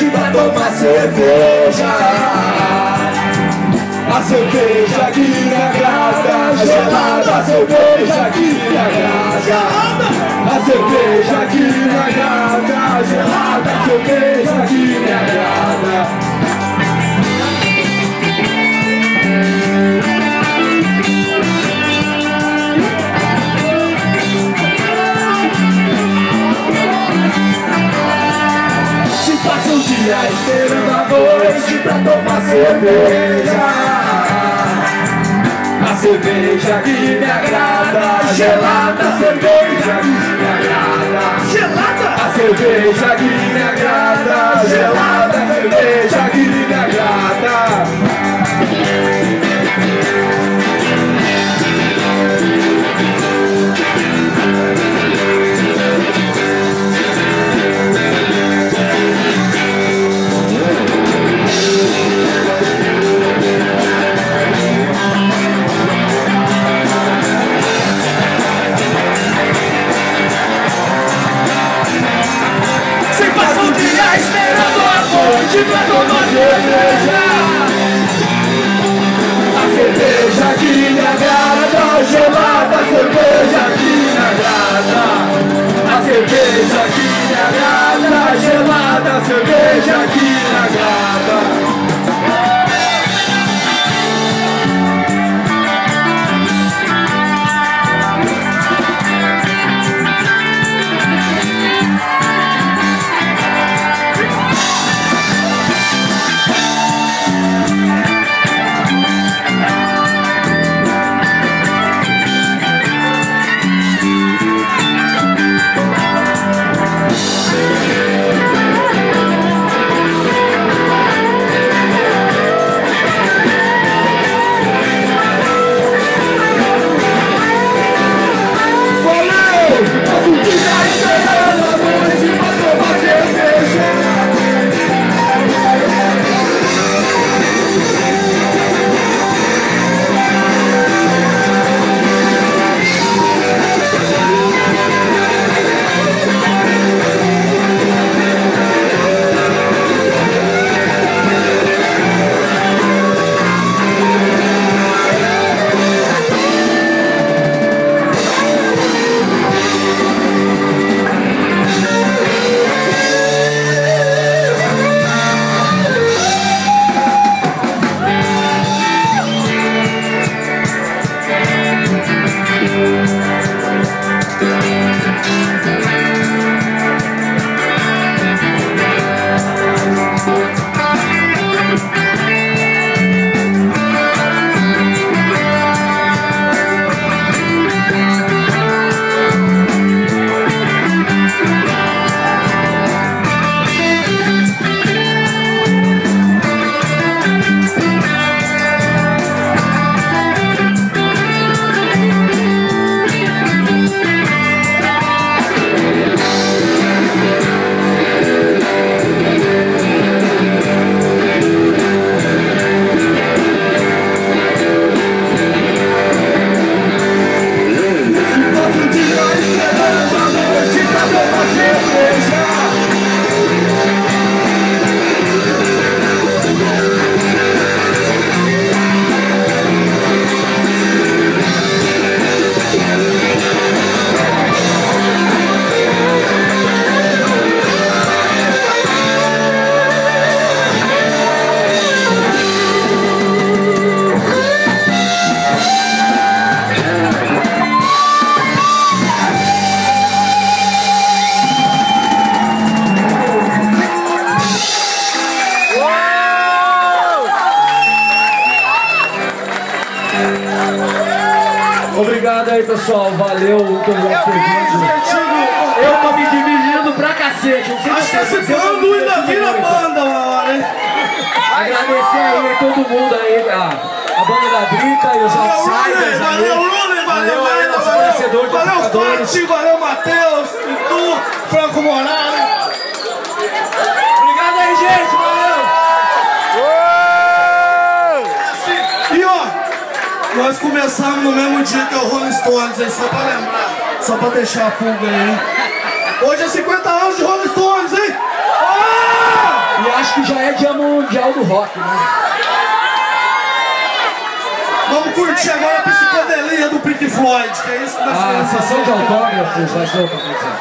noite pra tomar cerveja. A cerveja que me agrada, gelada, a cerveja que me agrada. A cerveja que me agrada, gelada, a cerveja que me agrada. Passa o dia esperando a noite pra tomar cerveja. A cerveja que me agrada, gelada, a cerveja que me agrada. Gelada! A cerveja que me agrada, gelada, a cerveja que me agrada. Pra tomar cerveja. A cerveja que me agrada, gelada, a cerveja que me agrada. A cerveja que me agrada, gelada, a cerveja que me agrada. Obrigado aí, pessoal. Valeu. Muito obrigado. Eu tô me dividindo pra cacete. Acho que esse bando ainda vira banda uma hora, hein? Agradecer aí a todo mundo aí, a banda da Drica e os Outsiders. Valeu, Rune, valeu, nosso fornecedor de amplificadores. Valeu, Matheus, tu, Franco Morales. Obrigado aí, gente. Valeu. E ó, nós começamos no mesmo dia que é o Rolling Stones, hein? Só pra lembrar, só pra deixar a pulga aí, hein? Hoje é 50 anos de Rolling Stones, hein? E acho média mundial do rock, né? Vamos curtir agora a psicodelia do Pink Floyd, que é isso que nós A sessão de autógrafos vai ser outra coisa.